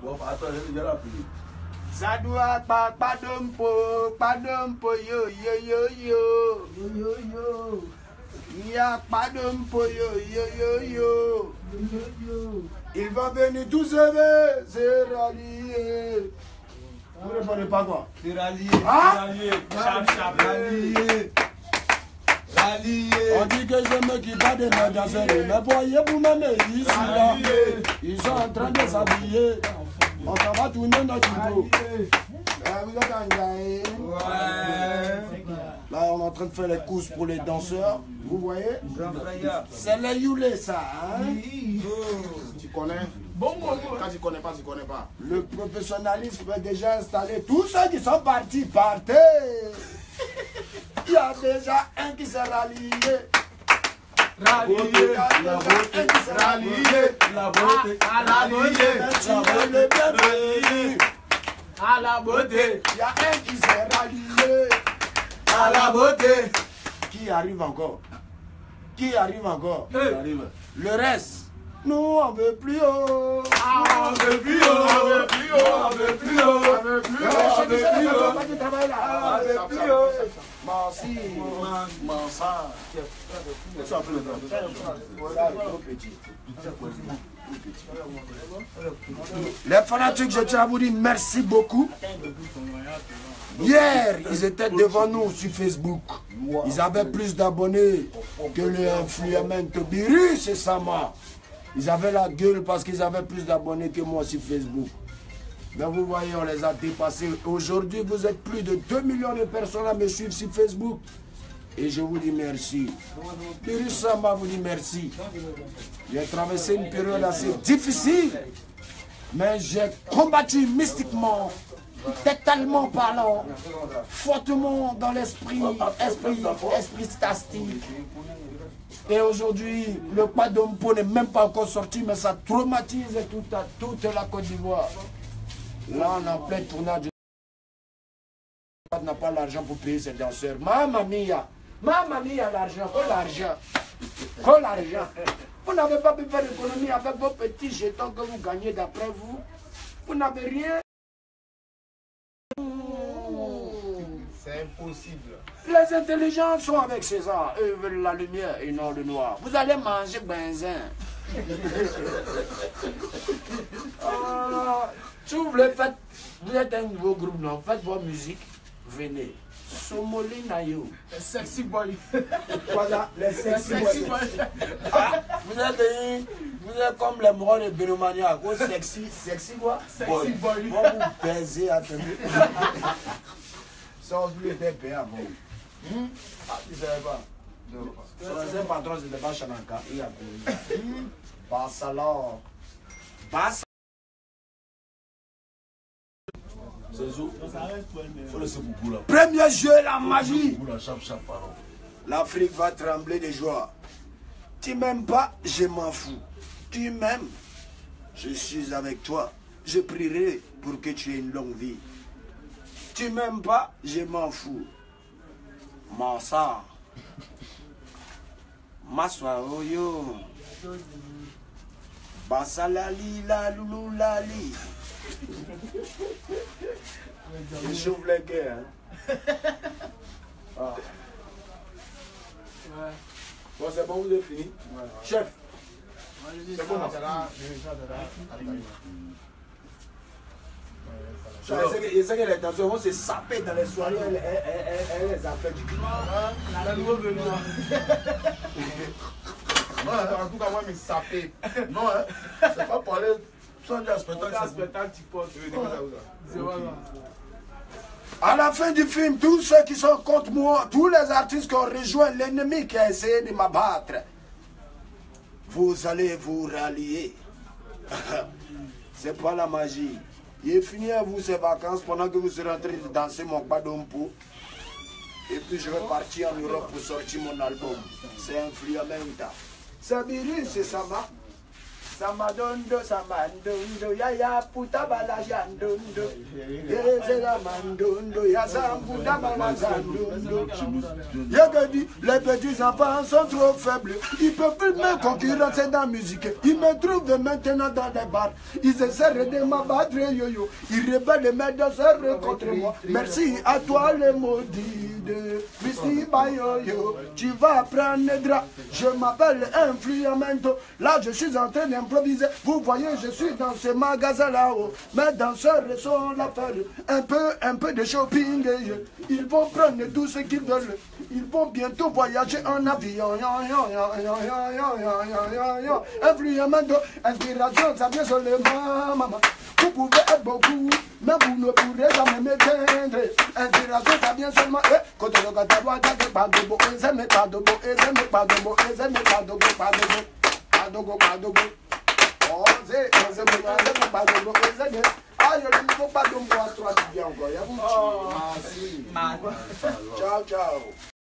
Attends, j'ai déjà appelé. Zadoua padompo yo yo yo yo yo yo. Ya padompo yo yo yo yo yo yo. Il va venir tous se rallier. Vous ne répondez pas quoi? C'est rallié, rallié, rallié. On dit que j'aime qui bat des mains dans ce lit. Mais voyez vous-même ici là, ils sont en train de s'habiller. On s'en va tourner notre dos. Vous êtes en gagne. Ouais. Là on est en train de faire les courses pour les danseurs. Vous voyez? C'est les youlés ça. Hein? Tu connais? Bon, quand tu connais pas, tu connais pas. Le professionnalisme est déjà installé. Tous ceux qui sont partis, partez. Il y a déjà un qui s'est rallié. Rallié, la beauté, rallié, la beauté, à la beauté. Il y a un qui s'est rallié. à la beauté. Qui arrive encore? Qui arrive encore? Le reste. Nous on veut plus haut. on veut plus haut, on veut plus haut, on veut plus haut, on veut plus haut, on veut plus haut, on veut plus haut. Merci. Les fanatiques, je tiens à vous dire merci beaucoup. Hier, ils étaient devant nous sur Facebook. Ils avaient plus d'abonnés que l'influencer Virus et Sama. Ils avaient la gueule parce qu'ils avaient plus d'abonnés que moi sur Facebook. Mais vous voyez, on les a dépassés. Aujourd'hui, vous êtes plus de 2 millions de personnes à me suivre sur Facebook. Et je vous dis merci. Virus Sama vous dit merci. J'ai traversé une période assez difficile. Mais j'ai combattu mystiquement, totalement parlant, fortement dans l'esprit stastique. Et aujourd'hui, le Padompo n'est même pas encore sorti, mais ça traumatise toute la Côte d'Ivoire. Là, on est en plein tournage. On n'a pas l'argent pour payer ses danseurs. Mamma mia, l'argent, oh l'argent, oh l'argent. Vous n'avez pas pu faire l'économie avec vos petits jetons que vous gagnez d'après vous. Vous n'avez rien. C'est impossible. Les intelligents sont avec César. Eux veulent la lumière et non le noir. Vous allez manger benzin. Si vous voulez faire, vous êtes un nouveau groupe, non? Faites votre musique, venez. Somoli Nayo. Les sexy boys. Voilà, les sexy boys. Vous êtes comme les morts de Bénomania. Oh, sexy quoi? Sexy boy. Moi, vous baisez à tenir. Ça, vous était payé avant. Ah, tu ne savais pas? Son patron, c'était pas Chananka. Il a payé. Bassalor. Bass. Premier jeu, la magie. L'Afrique va trembler de joie. Tu m'aimes pas, je m'en fous. Tu m'aimes, je suis avec toi. Je prierai pour que tu aies une longue vie. Tu m'aimes pas, je m'en fous. Massa. Maswa oyo. Basalali la loulou lali. Je chauffe les cœurs. Hein. Ah. Ouais. Bon, c'est bon, vous avez fini. Ouais. Chef. C'est bon. Je sais que les danseurs vont se saper dans les soirées, elle les a fait du climat. La nouvelle venue. En tout cas, moi, je me sapé. Non, hein. C'est pas pour aller. Spectacle, tu portes. À la fin du film, tous ceux qui sont contre moi, tous les artistes qui ont rejoint l'ennemi qui a essayé de m'abattre, vous allez vous rallier. C'est pas la magie. Il est fini à vous ces vacances pendant que vous serez en train de danser mon Padompo. Et puis je vais partir en Europe pour sortir mon album. C'est Influamenta. C'est Virus, c'est Sama. Samandondo, yaya puta bala jandondo. Yezela mandondo, yazambuda bala jandondo. Yagadi, les petits enfants sont trop faibles. Ils peuvent plus me concurrencer dans la musique. Ils me trouvent maintenant dans les bars. Ils essaient de m'abattre, yo-yo. Ils rebellent mes danseurs contre moi. Merci à toi les maudits de Christy Bayoyo. Tu vas prendre les draps. Je m'appelle Influamento. Là je suis en train d'improviser. Vous voyez je suis dans ce magasin là-haut. Mes danseurs sont là faire un peu de shopping. Ils vont prendre tout ce qu'ils veulent. Ils vont bientôt voyager en avion. Influamento, inspiration, ça vient seulement, maman. Vous pouvez être beaucoup, mais vous ne pourrez jamais m'éteindre. Inspiration, ça vient seulement. Quand on regarde ta voix, t'as pas de beau, et ça met pas de beau, et ça met pas de beau, et ça met pas de beau, pas de beau, pas de beau, pas de beau. Oh, c'est pas de beau, et ça met. Ah, je ne faut pas de moi, toi, tu viens encore. Ciao, ciao.